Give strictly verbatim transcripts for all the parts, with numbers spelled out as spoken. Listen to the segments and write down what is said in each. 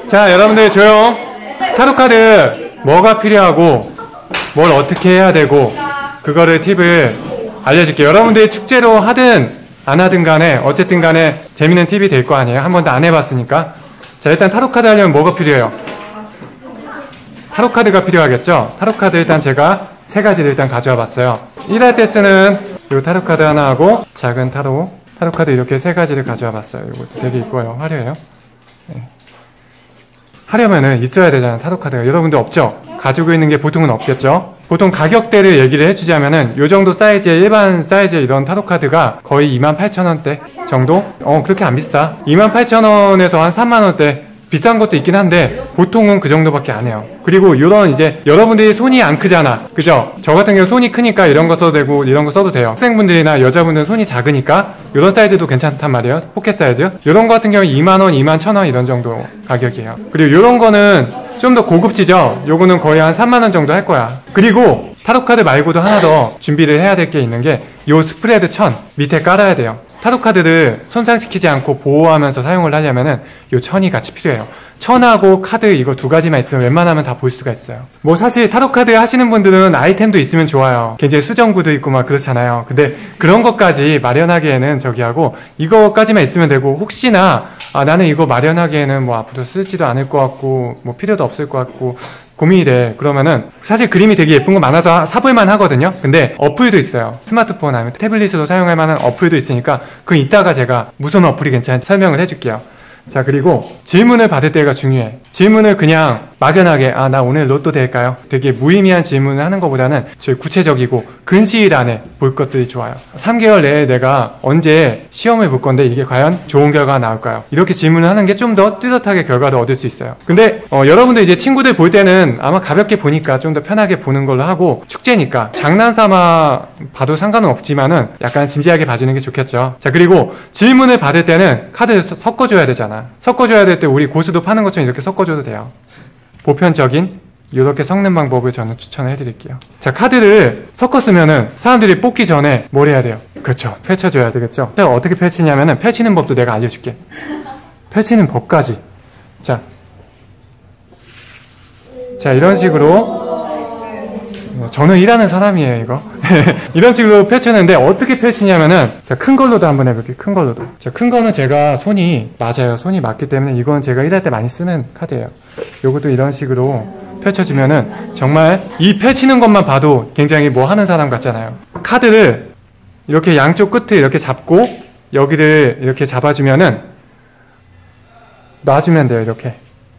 자, 여러분들 조용. 타로카드 뭐가 필요하고 뭘 어떻게 해야 되고 그거를 팁을 알려줄게요. 여러분들이 축제로 하든 안 하든 간에 어쨌든 간에 재밌는 팁이 될 거 아니에요. 한 번도 안 해봤으니까. 자, 일단 타로카드 하려면 뭐가 필요해요? 타로카드가 필요하겠죠? 타로카드 일단 제가 세 가지를 일단 가져와 봤어요. 일할 때 쓰는 이 타로카드 하나 하고 작은 타로 타로카드 이렇게 세 가지를 가져와 봤어요. 이거 되게 이뻐요. 화려해요. 네. 하려면은 있어야 되잖아요. 타로카드가. 여러분들 없죠? 가지고 있는 게 보통은 없겠죠? 보통 가격대를 얘기를 해주자면은 요 정도 사이즈의 일반 사이즈의 이런 타로카드가 거의 이만 팔천 원대 정도? 어 그렇게 안 비싸. 이만 팔천 원에서 한 삼만 원대. 비싼 것도 있긴 한데 보통은 그 정도밖에 안 해요. 그리고 이런 이제 여러분들이 손이 안 크잖아, 그죠? 저 같은 경우 손이 크니까 이런 거 써도 되고 이런 거 써도 돼요. 학생분들이나 여자분들은 손이 작으니까 이런 사이즈도 괜찮단 말이에요. 포켓 사이즈. 이런 거 같은 경우 이만 원, 이만 천 원 이런 정도 가격이에요. 그리고 이런 거는 좀 더 고급지죠? 요거는 거의 한 삼만 원 정도 할 거야. 그리고 타로카드 말고도 하나 더 준비를 해야 될 게 있는 게 요 스프레드 천 밑에 깔아야 돼요. 타로카드를 손상시키지 않고 보호하면서 사용을 하려면은 요 천이 같이 필요해요. 천하고 카드 이거 두 가지만 있으면 웬만하면 다 볼 수가 있어요. 뭐 사실 타로카드 하시는 분들은 아이템도 있으면 좋아요. 굉장히 수정구도 있고 막 그렇잖아요. 근데 그런 것까지 마련하기에는 저기 하고 이거까지만 있으면 되고 혹시나 아 나는 이거 마련하기에는 뭐 앞으로 쓰지도 않을 것 같고 뭐 필요도 없을 것 같고 고민이 돼. 그러면은 사실 그림이 되게 예쁜 거 많아서 사볼만 하거든요. 근데 어플도 있어요. 스마트폰 아니면 태블릿으로 사용할 만한 어플도 있으니까 그 이따가 제가 무슨 어플이 괜찮은지 설명을 해줄게요. 자, 그리고 질문을 받을 때가 중요해. 질문을 그냥 막연하게 아 나 오늘 로또 될까요? 되게 무의미한 질문을 하는 것보다는 저희 구체적이고 근시일 안에 볼 것들이 좋아요. 삼 개월 내에 내가 언제 시험을 볼 건데 이게 과연 좋은 결과가 나올까요? 이렇게 질문을 하는 게 좀 더 뚜렷하게 결과를 얻을 수 있어요. 근데 어, 여러분들 이제 친구들 볼 때는 아마 가볍게 보니까 좀 더 편하게 보는 걸로 하고 축제니까 장난삼아 봐도 상관은 없지만은 약간 진지하게 봐주는 게 좋겠죠. 자, 그리고 질문을 받을 때는 카드를 섞어줘야 되잖아. 섞어줘야 될 때 우리 고수도 파는 것처럼 이렇게 섞어줘도 돼요. 보편적인 이렇게 섞는 방법을 저는 추천을 해드릴게요. 자, 카드를 섞었으면은 사람들이 뽑기 전에 뭘 해야 돼요? 그렇죠. 펼쳐줘야 되겠죠. 자, 어떻게 펼치냐면은 펼치는 법도 내가 알려줄게. 펼치는 법까지. 자, 자 이런 식으로 저는 일하는 사람이에요, 이거. 이런 식으로 펼쳤는데 어떻게 펼치냐면은 자, 큰 걸로도 한번 해볼게요. 큰 걸로도. 자, 큰 거는 제가 손이 맞아요. 손이 맞기 때문에 이건 제가 일할 때 많이 쓰는 카드예요. 요것도 이런 식으로 펼쳐주면은 정말 이 펼치는 것만 봐도 굉장히 뭐 하는 사람 같잖아요. 카드를 이렇게 양쪽 끝을 이렇게 잡고 여기를 이렇게 잡아주면은 놔주면 돼요. 이렇게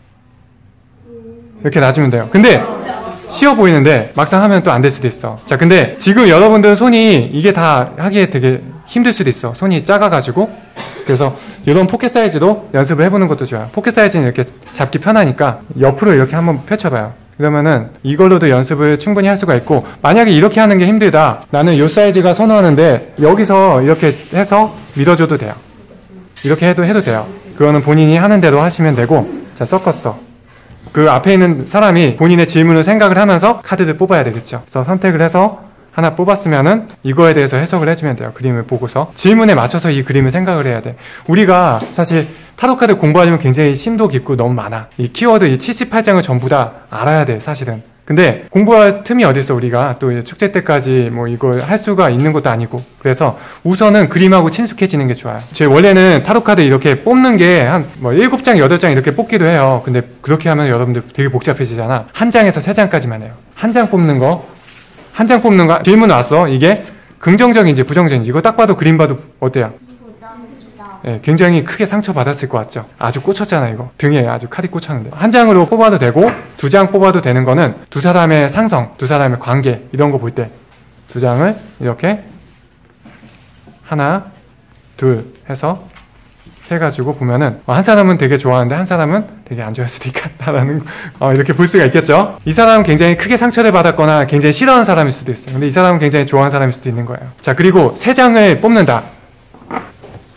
이렇게 놔주면 돼요. 근데 쉬워 보이는데 막상 하면 또 안 될 수도 있어. 자, 근데 지금 여러분들 손이 이게 다 하기에 되게 힘들 수도 있어. 손이 작아가지고. 그래서 이런 포켓 사이즈도 연습을 해보는 것도 좋아요. 포켓 사이즈는 이렇게 잡기 편하니까 옆으로 이렇게 한번 펼쳐봐요. 그러면은 이걸로도 연습을 충분히 할 수가 있고, 만약에 이렇게 하는 게 힘들다, 나는 이 사이즈가 선호하는데 여기서 이렇게 해서 밀어줘도 돼요. 이렇게 해도 해도 돼요. 그거는 본인이 하는 대로 하시면 되고. 자, 섞었어. 그 앞에 있는 사람이 본인의 질문을 생각을 하면서 카드를 뽑아야 되겠죠. 그래서 선택을 해서 하나 뽑았으면은 이거에 대해서 해석을 해주면 돼요. 그림을 보고서 질문에 맞춰서 이 그림을 생각을 해야 돼. 우리가 사실 타로카드 공부하려면 굉장히 심도 깊고 너무 많아. 이 키워드 이 칠십팔 장을 전부 다 알아야 돼, 사실은. 근데 공부할 틈이 어딨어. 우리가 또 축제 때까지 뭐 이걸 할 수가 있는 것도 아니고. 그래서 우선은 그림하고 친숙해지는 게 좋아요. 제 원래는 타로카드 이렇게 뽑는 게 한 뭐 일곱 장, 여덟 장 이렇게 뽑기도 해요. 근데 그렇게 하면 여러분들 되게 복잡해지잖아. 한 장에서 세 장까지만 해요. 한 장 뽑는 거, 한 장 뽑는 거. 질문 왔어. 이게 긍정적인지 부정적인지. 이거 딱 봐도 그림 봐도 어때요? 예, 굉장히 크게 상처받았을 것 같죠? 아주 꽂혔잖아, 이거. 등에 아주 칼이 꽂혔는데. 한 장으로 뽑아도 되고, 두 장 뽑아도 되는 거는 두 사람의 상성, 두 사람의 관계, 이런 거 볼 때 두 장을 이렇게 하나, 둘 해서 해가지고 보면은 한 사람은 되게 좋아하는데 한 사람은 되게 안 좋아할 수도 있겠다라는 어, 이렇게 볼 수가 있겠죠? 이 사람은 굉장히 크게 상처를 받았거나 굉장히 싫어하는 사람일 수도 있어요. 근데 이 사람은 굉장히 좋아하는 사람일 수도 있는 거예요. 자, 그리고 세 장을 뽑는다.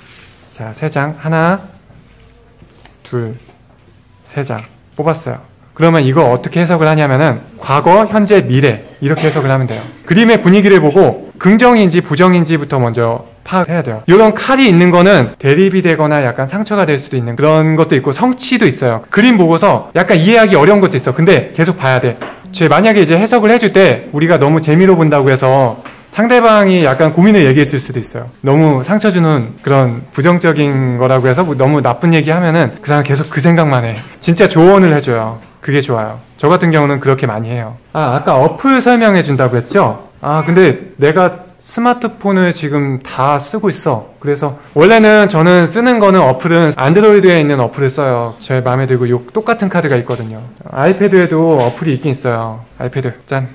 자, 세 장. 하나, 둘, 세 장. 뽑았어요. 그러면 이거 어떻게 해석을 하냐면은 과거, 현재, 미래 이렇게 해석을 하면 돼요. 그림의 분위기를 보고 긍정인지 부정인지부터 먼저 파악해야 돼요. 이런 칼이 있는 거는 대립이 되거나 약간 상처가 될 수도 있는 그런 것도 있고 성취도 있어요. 그림 보고서 약간 이해하기 어려운 것도 있어. 근데 계속 봐야 돼. 제 만약에 이제 해석을 해줄 때 우리가 너무 재미로 본다고 해서 상대방이 약간 고민을 얘기했을 수도 있어요. 너무 상처 주는 그런 부정적인 거라고 해서 너무 나쁜 얘기 하면은 그 사람 계속 그 생각만 해. 진짜 조언을 해줘요. 그게 좋아요. 저 같은 경우는 그렇게 많이 해요. 아, 아까 어플 설명해 준다고 했죠? 아, 근데 내가 스마트폰을 지금 다 쓰고 있어. 그래서 원래는 저는 쓰는 거는 어플은 안드로이드에 있는 어플을 써요. 저의 마음에 들고 요 똑같은 카드가 있거든요. 아이패드에도 어플이 있긴 있어요. 아이패드 짠.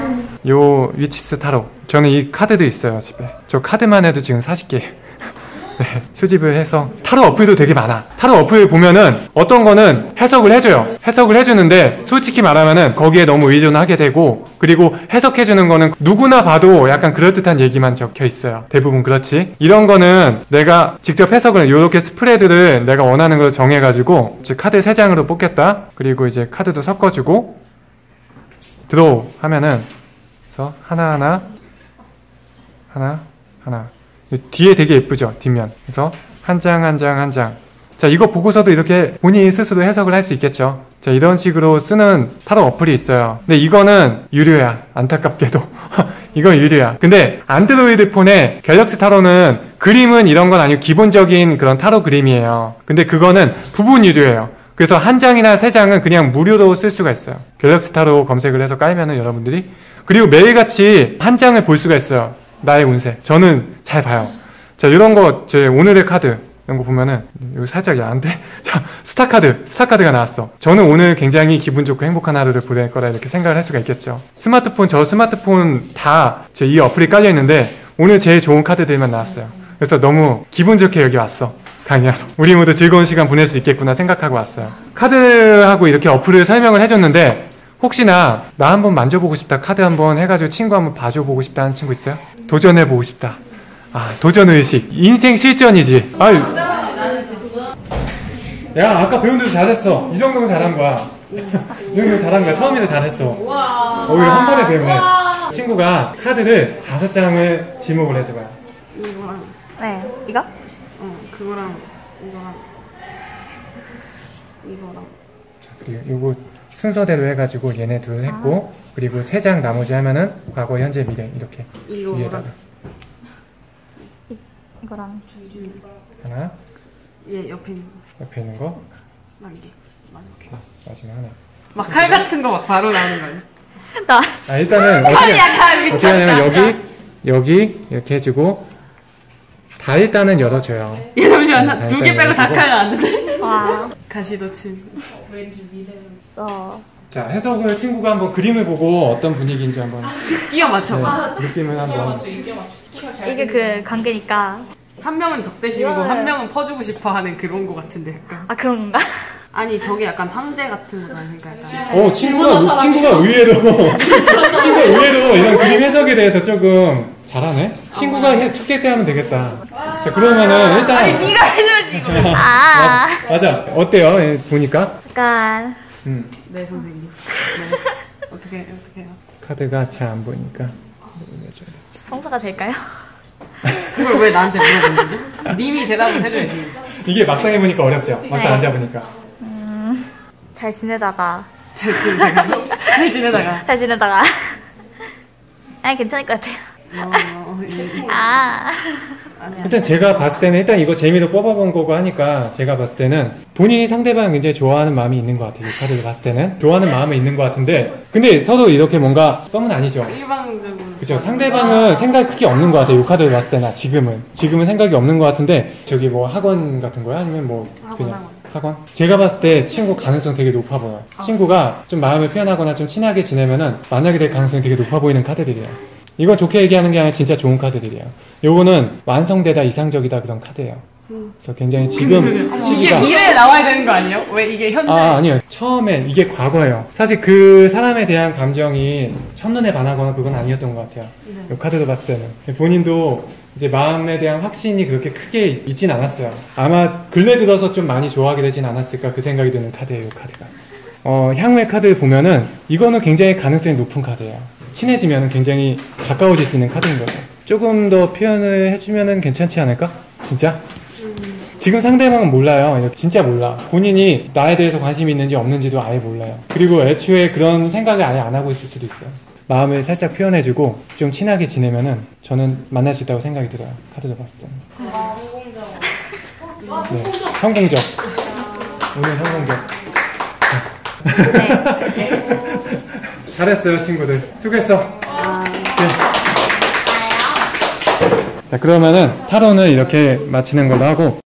요 위치스 타로. 저는 이 카드도 있어요 집에. 저 카드만 해도 지금 사십 개 네, 수집을 해서. 타로 어플도 되게 많아. 타로 어플 보면은 어떤 거는 해석을 해줘요. 해석을 해주는데 솔직히 말하면은 거기에 너무 의존하게 되고, 그리고 해석해주는 거는 누구나 봐도 약간 그럴듯한 얘기만 적혀 있어요. 대부분 그렇지. 이런 거는 내가 직접 해석을, 이렇게 스프레드를 내가 원하는 걸 정해가지고 즉 카드 세 장으로 뽑겠다. 그리고 이제 카드도 섞어주고 드로우 하면은 그래서 하나하나 하나 하나 뒤에 되게 예쁘죠? 뒷면. 그래서 한 장 한 장 한 장. 자, 이거 보고서도 이렇게 본인이 스스로 해석을 할 수 있겠죠. 자, 이런 식으로 쓰는 타로 어플이 있어요. 근데 이거는 유료야. 안타깝게도. 이건 유료야. 근데 안드로이드 폰에 갤럭시 타로는 그림은 이런 건 아니고 기본적인 그런 타로 그림이에요. 근데 그거는 부분 유료예요. 그래서 한 장이나 세 장은 그냥 무료로 쓸 수가 있어요. 갤럭시 타로 검색을 해서 깔면은 여러분들이. 그리고 매일같이 한 장을 볼 수가 있어요. 나의 운세. 저는 잘 봐요. 자, 이런 거, 제 오늘의 카드, 이런 거 보면은, 여기 살짝 야한데? 자, 스타카드, 스타카드가 나왔어. 저는 오늘 굉장히 기분 좋고 행복한 하루를 보낼 거라 이렇게 생각을 할 수가 있겠죠. 스마트폰, 저 스마트폰 다 제 이 어플이 깔려 있는데, 오늘 제일 좋은 카드들만 나왔어요. 그래서 너무 기분 좋게 여기 왔어. 강의하러. 우리 모두 즐거운 시간 보낼 수 있겠구나 생각하고 왔어요. 카드하고 이렇게 어플을 설명을 해줬는데, 혹시나 나 한번 만져보고 싶다, 카드 한번 해가지고 친구 한번 봐줘보고 싶다 하는 친구 있어요? 도전해보고 싶다. 아, 도전의식. 인생 실전이지. 아유. 야, 아까 배운 대로 잘했어. 이 정도면 잘한 거야. 이 정도면 잘한 거야. 처음이라 잘했어. 오히려 한 번에 배우네. 친구가 카드를 다섯 장을 지목을 해줘봐요. 이거랑. 네, 이거? 어, 그거랑 이거랑 이거랑. 자, 그리고 요거 순서대로 해가지고 얘네 둘 했고, 아. 그리고 세 장 나머지 하면은 과거, 현재, 미래 이렇게 이거랑 위에다가 이, 이거랑 하나, 얘 옆에 있는 거. 옆에 있는 거 만 개. 만 개. 이렇게 마지막 하나. 막 칼 같은 거 막 바로 나오는 거 아니야? 나 아, 일단은 어떻게, 칼이야, 칼 어떻게 하냐면 여기 여기 이렇게 해주고 다 일단은 열어줘요. 얘 잠시만, 네, 두 개 빼고 다 칼 나왔는데. 와, 가시도 친. 써. 자, 해석을 친구가 한번 그림을 보고 어떤 분위기인지 한번 끼워 맞춰. 네, 느낌을 한번. 이게 그 관계니까. 한 명은 적대심이고 한 명은 퍼주고 싶어 하는 그런 거 같은데 약간. 아, 그런 건가? 아니 저게 약간 황제 같은 거잖아. 그러니까 약간. 어, 친구가 친구가 의외로 친구가 의외로 이런 그림 해석에 대해서 조금 잘하네. 친구가 해, 축제 때 하면 되겠다. 자, 그러면은 일단 아니 네가 해줘야지 이거. 아, 맞아. 어때요? 예, 보니까? 약간. 음. 네 선생님. 네. 어떻게 어떻게 해요? 카드가 잘 안 보이니까. 성사가 될까요? 그걸 왜 나한테 물어본 거지? 님이 대답을 해줘야지. 이게 막상 해보니까 어렵죠? 막상 네. 앉아보니까. 음, 잘 지내다가. 잘 지내다가. 잘 지내다가. 잘 지내다가. 아, 괜찮을 것 같아요. 어, 어, 예. 아. 아니야. 일단 제가 봤을 때는 일단 이거 재미로 뽑아본 거고 하니까 제가 봤을 때는 본인이 상대방을 굉장히 좋아하는 마음이 있는 것 같아요. 이 카드를 봤을 때는 좋아하는 마음이 있는 것 같은데, 근데 서로 이렇게 뭔가 썸은 아니죠. 일방적으로. 그죠. 상대방은 생각 크게 없는 것 같아요. 이 카드를 봤을 때나 지금은 지금은 생각이 없는 것 같은데, 저기 뭐 학원 같은 거야? 아니면 뭐 그냥 학원, 학원? 제가 봤을 때 친구 가능성 되게 높아 보여요. 아. 친구가 좀 마음을 표현하거나 좀 친하게 지내면은 만나게 될 가능성이 되게 높아 보이는 카드들이에요. 이건 좋게 얘기하는 게 아니라 진짜 좋은 카드들이에요. 요거는 완성되다, 이상적이다 그런 카드예요. 음. 그래서 굉장히 지금 이게 시기가 미래에 나와야 되는 거 아니에요? 왜 이게 현재? 아, 아니요. 처음엔 이게 과거예요. 사실 그 사람에 대한 감정이 첫눈에 반하거나 그건 아니었던 것 같아요. 네. 이 카드를 봤을 때는. 본인도 이제 마음에 대한 확신이 그렇게 크게 있진 않았어요. 아마 근래 들어서 좀 많이 좋아하게 되진 않았을까 그 생각이 드는 카드예요, 이 카드가. 어, 향후의 카드를 보면은 이거는 굉장히 가능성이 높은 카드예요. 친해지면 굉장히 가까워질 수 있는 카드인 거죠. 조금 더 표현을 해주면은 괜찮지 않을까? 진짜? 지금 상대방은 몰라요. 진짜 몰라. 본인이 나에 대해서 관심이 있는지 없는지도 아예 몰라요. 그리고 애초에 그런 생각을 아예 안 하고 있을 수도 있어요. 마음을 살짝 표현해주고 좀 친하게 지내면은 저는 만날 수 있다고 생각이 들어요. 카드를 봤을 때는. 네, 성공적. 오늘 성공적. 네. 잘했어요, 친구들. 수고했어. 네. 자, 그러면은 타로는 이렇게 마치는 걸로 하고